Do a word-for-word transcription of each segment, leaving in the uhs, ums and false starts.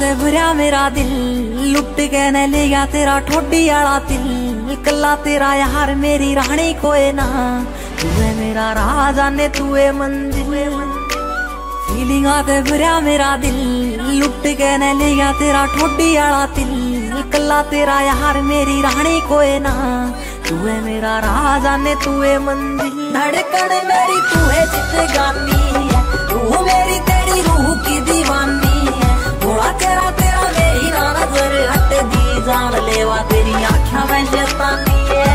ते भरया मेरा दिल लुट के न ले गया तेरा ठोडी आला दिल कल्ला तेरा यार मेरी रानी कोई ना तू है मेरा राजा ने तू है मंदिर फीलिंग आते भरया मेरा दिल लुट के न ले गया तेरा ठोडी आला दिल कल्ला तेरा यार मेरी रानी कोई ना तू है मेरा राजा ने तू है मंदिर धड़कन मेरी तू है जिंदगानी है रूह मेरी तेरी रूह की दीवानी है थोड़ा तेरा तेरा मेरी ना नजर हट दी जान लेवा तेरी आँखों में शैतानी है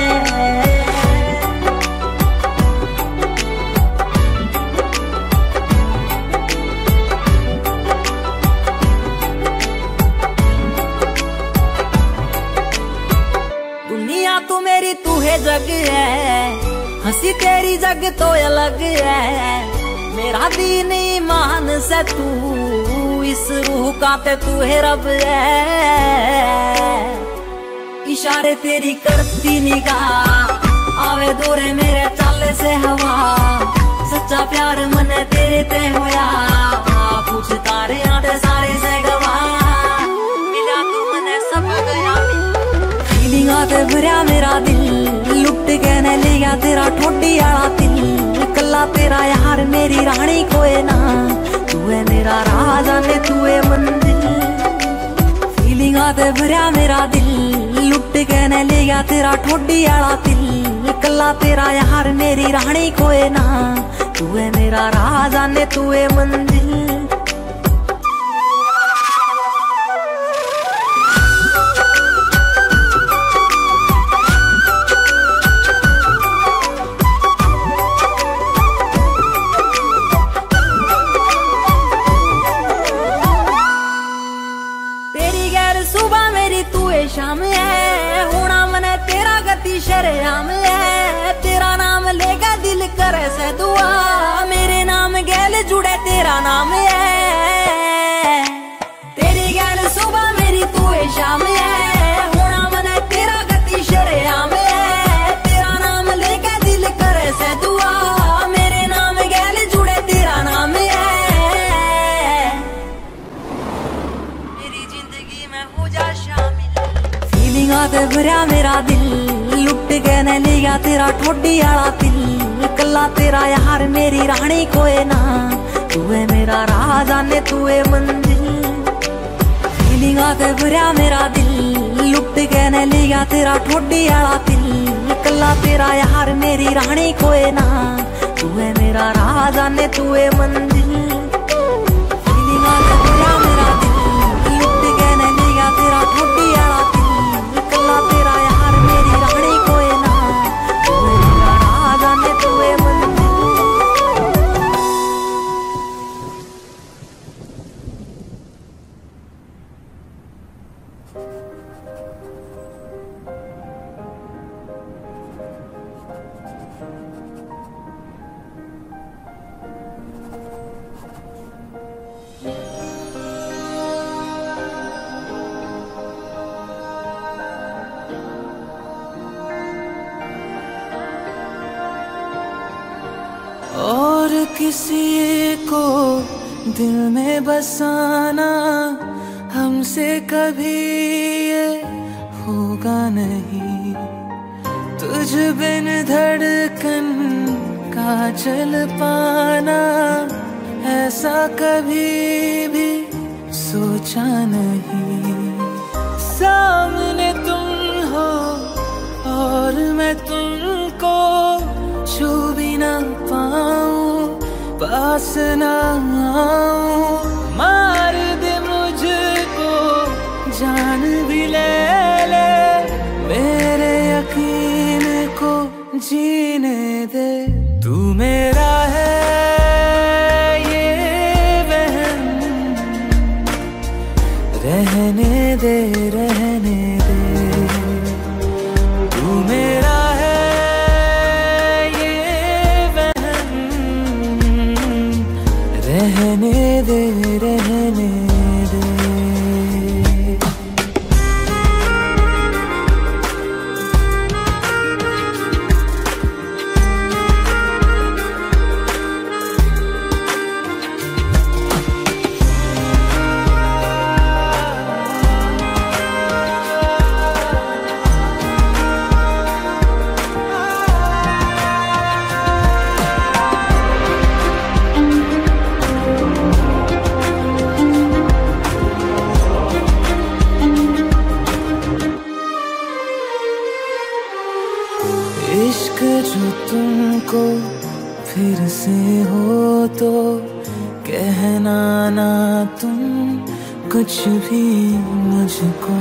दुनिया तू मेरी तू है जग है हंसी तेरी जग तो अलग है मेरा दीन ईमान से तू इस रूह का ते तू है रब है इशारे तेरी करती निगाह आवे दूरे मेरे चाले से हवा सच्चा प्यार मने तेरे ते होया पूछ तारे आते सारे से गवा मिला तू मने सब गया फीलिंग आते भरया मेरा दिल लुट के न ले गया तेरा ठोडी आला दिल कल्ला तेरा यार मेरी रानी कोई ना तू है मेरा राजा ने तू है मंदिर फीलिंग आते भरया मेरा दिल लुट के न ले गया तेरा ठोडी आला दिल कल्ला तेरा यार मेरी रानी कोई ना तू है मेरा राजा ने तू है मंदिर शाम है होना मने तेरा गति शरेआम है तेरा नाम लेगा दिल करे से दुआ मेरे नाम गैल जुड़े तेरा नाम है तेरी गैल सुबह मेरी तू है शाम है होना मने तेरा गति शरेआम है तेरा नाम लेगा दिल करे से दुआ मेरे नाम गैल जुड़े तेरा नाम है मेरी जिंदगी में हो जा शामिल आते भरया मेरा दिल लुट के न ले गया तेरा ठोडी आला दिल कल्ला तेरा यार मेरी रानी कोई ना तू है मेरा राजा ने तू है मंदिर फीलिंग आते भरया मेरा दिल लुट के न ले गया तेरा ठोडी आला दिल कल्ला तेरा यार मेरी रानी कोई ना तू है मेरा राजा ने तू है मंदिर फीलिंग आते भरया मेरा दिल लुट के न ले गया तेरा ठोडी आला कल्ला तेरा यार मेरी रानी कोई ना तू है मेरा राजा ने तू है मंदिर और किसी को दिल में बसाना हमसे कभी ये होगा नहीं तुझ बिन धड़कन का चल पाना ऐसा कभी भी सोचा नहीं सामने तुम हो और मैं तुमको छू भी ना पाऊं पास ना आऊं मार दे मुझको जान भी ले ले मेरे यकीन को जीने दे तू मेरा है ये वहम रहने दे रहने दे तू मेरा है रहने दे रहने दे फिर से हो तो कहना ना तुम कुछ भी मुझको।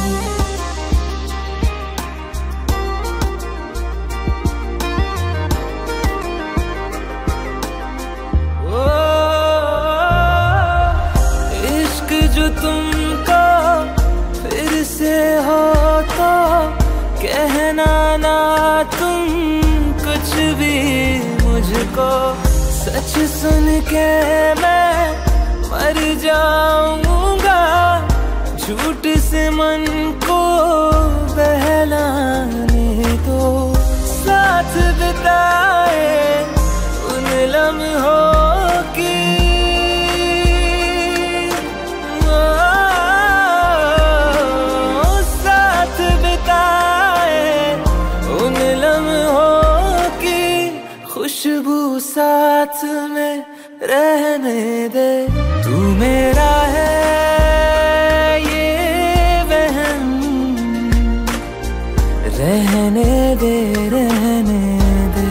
इश्क जो तुमको फिर से हो तो कहना ना तुम कुछ भी मुझको। सच सुन के मैं मर जाऊंगा, झूठ से मन को बहलाने दो। साथ बिताए उन लम्हों की, ओ, साथ बिताए उन लम्हों की खुशबू साथ में रहने दे। तू मेरा है ये वहम, रहने दे रहने दे।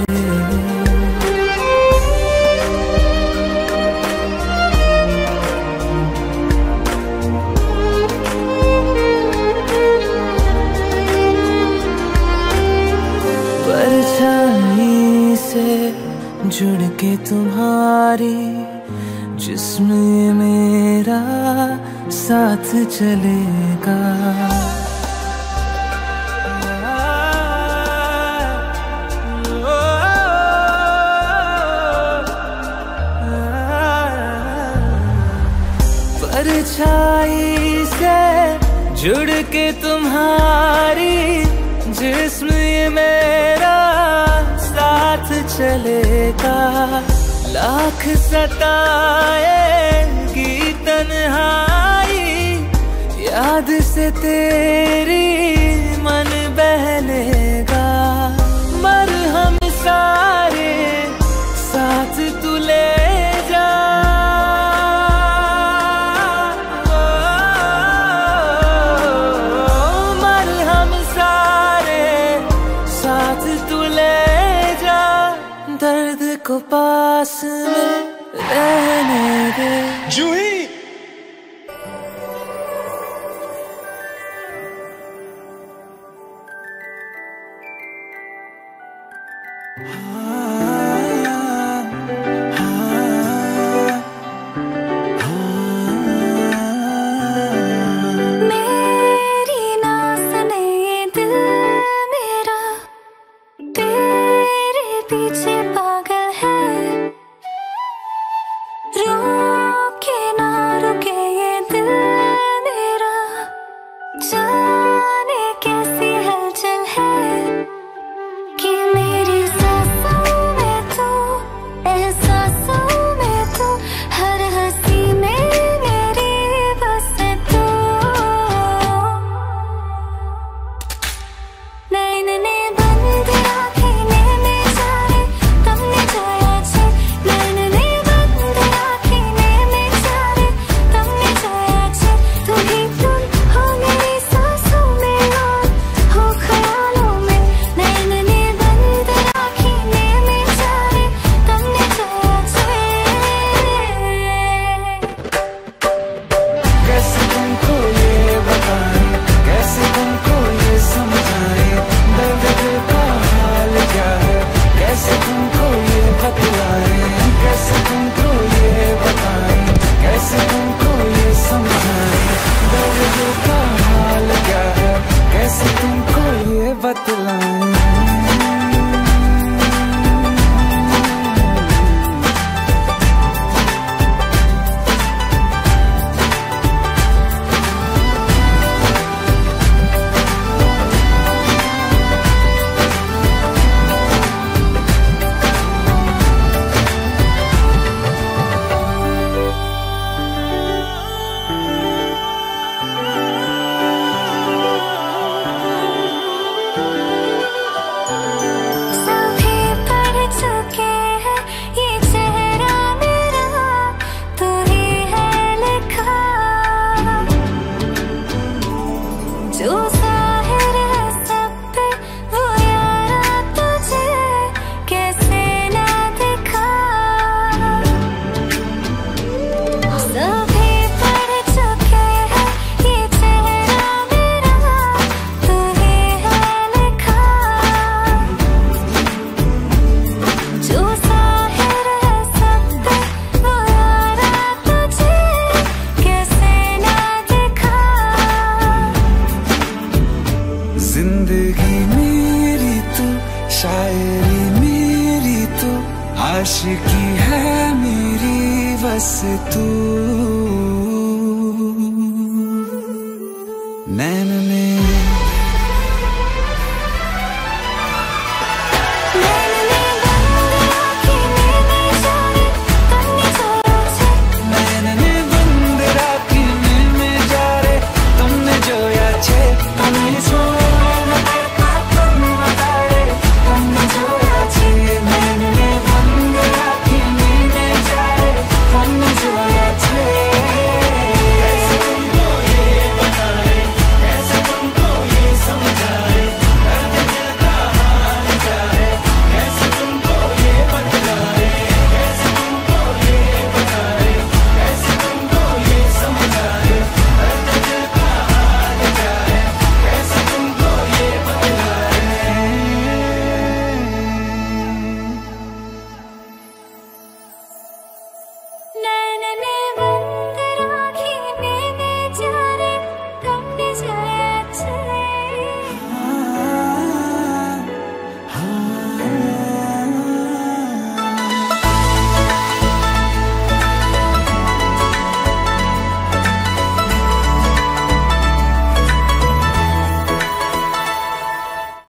परछाई से जुड़ के तुम्हारी जिस्म मेरा साथ चलेगा। परछाई से जुड़ के तुम्हारी जिस्म मेरा साथ चलेगा। लाख सताएगी तन्हाई, याद से तेरी मन बहलेगा। मरहम सारे साथ तू ले जा, मरहम सारे साथ तू ले जा। दर्द को पास में रहने दे। जूही की है मेरी बस तू।